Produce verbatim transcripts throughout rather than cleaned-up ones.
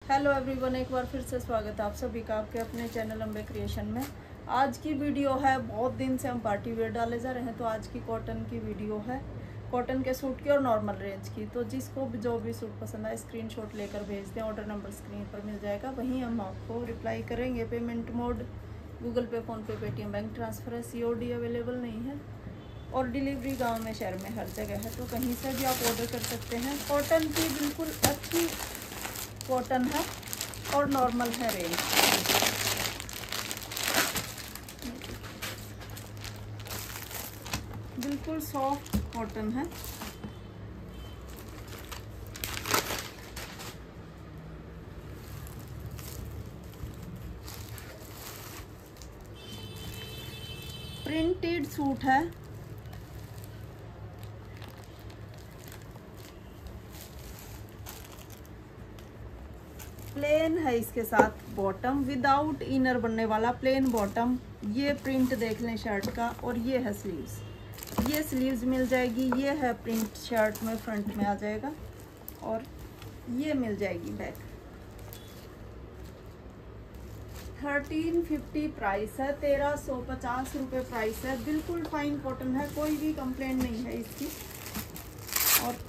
Hello everyone, एक बार फिर से स्वागत है आप सभी का आपके अपने चैनल अम्बे क्रिएशन में। आज की वीडियो है, बहुत दिन से हम पार्टी वेयर डाले जा रहे हैं, तो आज की कॉटन की वीडियो है, कॉटन के सूट की और नॉर्मल रेंज की। तो जिसको भी जो भी सूट पसंद आए स्क्रीनशॉट लेकर भेज दें, ऑर्डर नंबर स्क्रीन पर मिल जाएगा, वहीं हम आपको रिप्लाई करेंगे। Payment mode Google Pay, PhonePe, Paytm, bank transfer है। सी ओ डी अवेलेबल नहीं है और डिलीवरी गाँव में, शहर में हर जगह है, तो कहीं से भी आप ऑर्डर कर सकते हैं। कॉटन की बिल्कुल अच्छी कॉटन है और नॉर्मल है रेंज। बिल्कुल सॉफ्ट कॉटन है। प्रिंटेड सूट है। प्लेन है इसके साथ बॉटम, विदाउट इनर बनने वाला प्लेन बॉटम। ये प्रिंट देख लें शर्ट का, और ये है स्लीव्स। ये स्लीव्स मिल जाएगी। ये है प्रिंट शर्ट में, फ्रंट में आ जाएगा, और ये मिल जाएगी बैक। थर्टीन फिफ्टी प्राइस है, तेरह सौ पचास रुपये प्राइस है। बिल्कुल फाइन कॉटन है, कोई भी कंप्लेंट नहीं है इसकी। और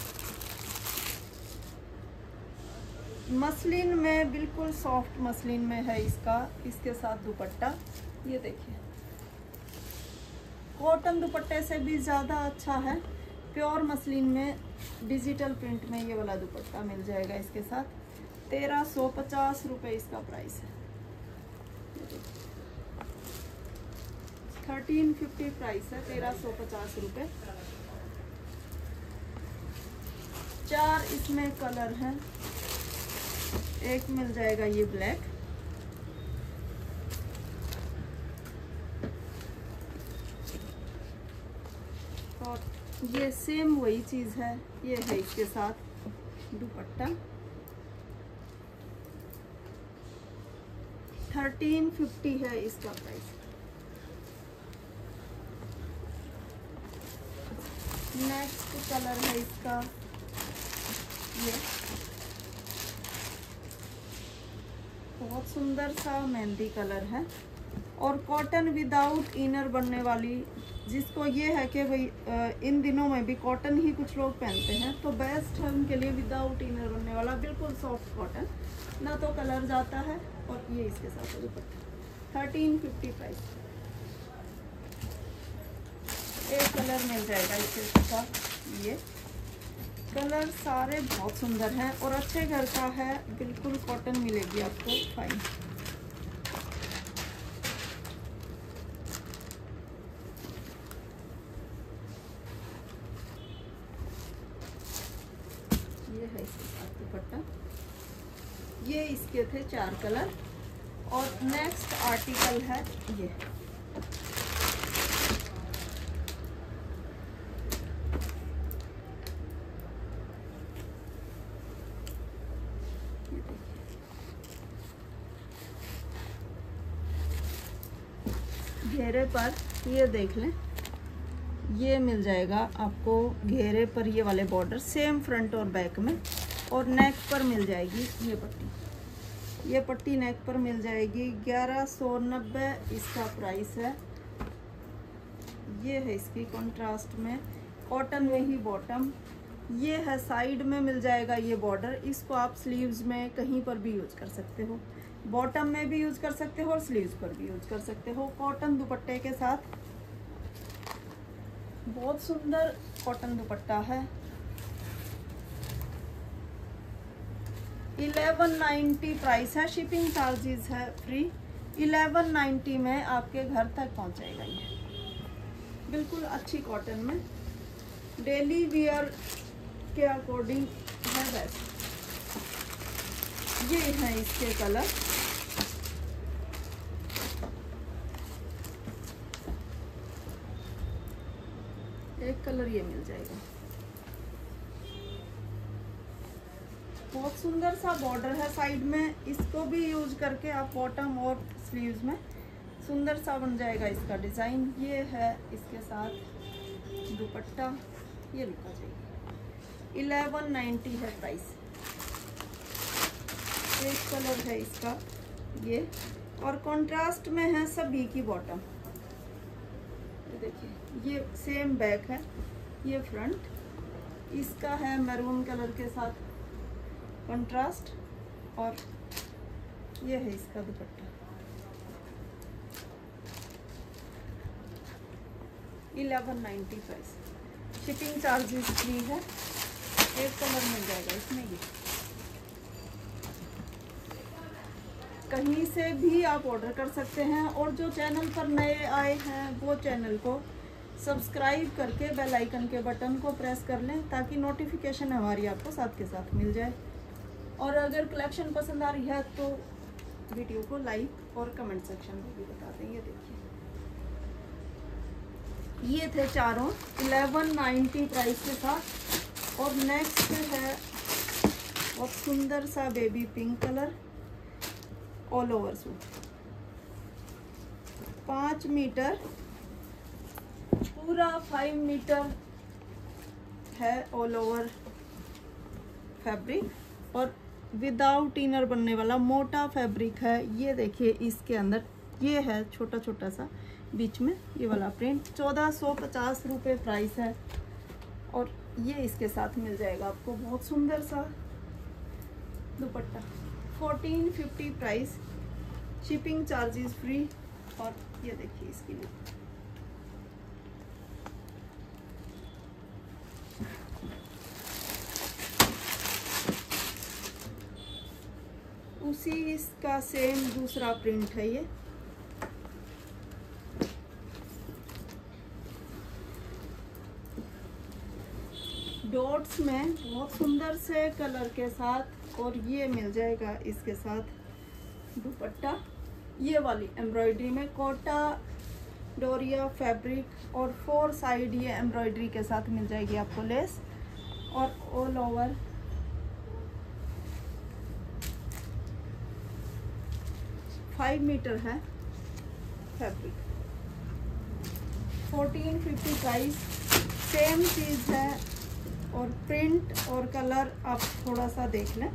मसलिन में, बिल्कुल सॉफ्ट मसलिन में है इसका, इसके साथ दुपट्टा। ये देखिए, कॉटन दुपट्टे से भी ज़्यादा अच्छा है। प्योर मसलिन में डिजिटल प्रिंट में ये वाला दुपट्टा मिल जाएगा इसके साथ। तेरह सौ पचास रुपये इसका प्राइस है। थर्टीन फिफ्टी प्राइस है, तेरह सौ पचास रुपये। चार इसमें कलर हैं। एक मिल जाएगा ये ब्लैक, और ये सेम वही चीज है। ये है इसके साथ दुपट्टा। थर्टीन फिफ्टी है इसका प्राइस। नेक्स्ट कलर है इसका ये, बहुत सुंदर सा मेहंदी कलर है, और कॉटन विदाउट इनर बनने वाली। जिसको ये है कि भाई इन दिनों में भी कॉटन ही कुछ लोग पहनते हैं, तो बेस्ट है उनके लिए विदाउट इनर बनने वाला बिल्कुल सॉफ्ट कॉटन, ना तो कलर जाता है। और ये इसके साथ है दुपट्टा। Thirteen fifty price. एक कलर मिल जाएगा इसके साथ। ये कलर सारे बहुत सुंदर हैं और अच्छे घर का है। बिल्कुल कॉटन मिलेगी आपको फाइन। ये है इसके साथ दुपट्टा। ये इसके थे चार कलर। और नेक्स्ट आर्टिकल है ये, घेरे पर ये देख लें, ये मिल जाएगा आपको घेरे पर ये वाले बॉर्डर, सेम फ्रंट और बैक में। और नेक पर मिल जाएगी ये पट्टी। ये पट्टी नेक पर मिल जाएगी। ग्यारह सौ नब्बे इसका प्राइस है। ये है इसकी कॉन्ट्रास्ट में, कॉटन में ही बॉटम। ये है साइड में मिल जाएगा ये बॉर्डर। इसको आप स्लीव्स में कहीं पर भी यूज कर सकते हो, बॉटम में भी यूज कर सकते हो और स्लीव्स पर भी यूज कर सकते हो। कॉटन दुपट्टे के साथ बहुत सुंदर कॉटन दुपट्टा है। इलेवन नाइन्टी प्राइस है, शिपिंग चार्जेस है फ्री। इलेवन नाइन्टी में आपके घर तक पहुंचेगा ये। बिल्कुल अच्छी कॉटन में, डेली वियर के अकॉर्डिंग है बेस्ट। ये है इसके कलर। एक कलर ये मिल जाएगा। बहुत सुंदर सा बॉर्डर है साइड में। इसको भी यूज करके आप बॉटम और स्लीव्स में सुंदर सा बन जाएगा इसका डिजाइन। ये है इसके साथ दुपट्टा। ये लिखा जाएगा इलेवन नाइन्टी है प्राइस। एक कलर है इसका ये, और कंट्रास्ट में है सभी की बॉटम। ये देखिए ये सेम बैक है, ये फ्रंट। इसका है मैरून कलर के साथ कंट्रास्ट, और ये है इसका dupatta. Eleven ninety price, shipping charges free है। एक कलर मिल जाएगा इसमें, ये कहीं से भी आप ऑर्डर कर सकते हैं। और जो चैनल पर नए आए हैं वो चैनल को सब्सक्राइब करके बेल आइकन के बटन को प्रेस कर लें, ताकि नोटिफिकेशन हमारी आपको साथ के साथ मिल जाए। और अगर कलेक्शन पसंद आ रही है तो वीडियो को लाइक और कमेंट सेक्शन में भी बता दें। ये देखिए ये थे चारों इलेवन नाइन्टी प्राइस के साथ। और नेक्स्ट है बहुत सुंदर सा baby pink colour, all over suit, पाँच मीटर पूरा फाइव मीटर है ऑल ओवर फैब्रिक, और विदाउट इनर बनने वाला मोटा फैब्रिक है। ये देखिए इसके अंदर ये है छोटा छोटा सा बीच में ये वाला प्रिंट। चौदह सौ पचास रुपये प्राइस है, और ये इसके साथ मिल जाएगा आपको बहुत सुंदर सा dupatta. Fourteen fifty price, shipping charges free. और ये देखिए इसकी लुक, उसी इसका सेम दूसरा प्रिंट है ये। डॉट्स में बहुत सुंदर से कलर के साथ, और ये मिल जाएगा इसके साथ दुपट्टा। ये वाली एम्ब्रॉयडरी में कोटा डोरिया फैब्रिक, और फोर साइड ये एम्ब्रॉयडरी के साथ मिल जाएगी आपको लेस, और ऑल ओवर फाइव मीटर है fabric. Fourteen fifty price, same चीज़ है, और प्रिंट और कलर आप थोड़ा सा देख लें।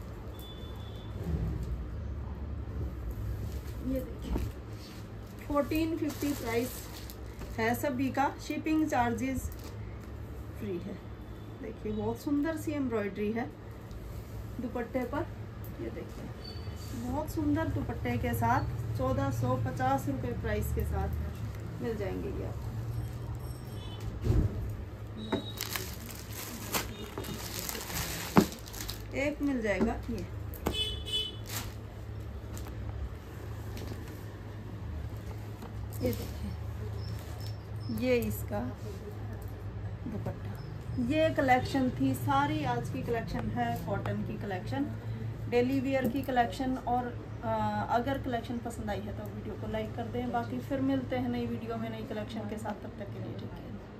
ये देखिए फोर्टीन फिफ्टी प्राइस है सभी का, शिपिंग चार्जेस फ्री है। देखिए बहुत सुंदर सी एम्ब्रॉयडरी है दुपट्टे पर। ये देखिए बहुत सुंदर दुपट्टे के साथ चौदह सौ पचास रुपये प्राइस के साथ मिल जाएंगे ये आपको। एक मिल जाएगा ये, ये देखिए ये इसका दुपट्टा। ये कलेक्शन थी सारी, आज की कलेक्शन है कॉटन की कलेक्शन, डेली वेयर की कलेक्शन। और आ, अगर कलेक्शन पसंद आई है तो वीडियो को लाइक कर दें। बाकी फिर मिलते हैं नई वीडियो में नई कलेक्शन के साथ, तब तक के लिए ठीक है।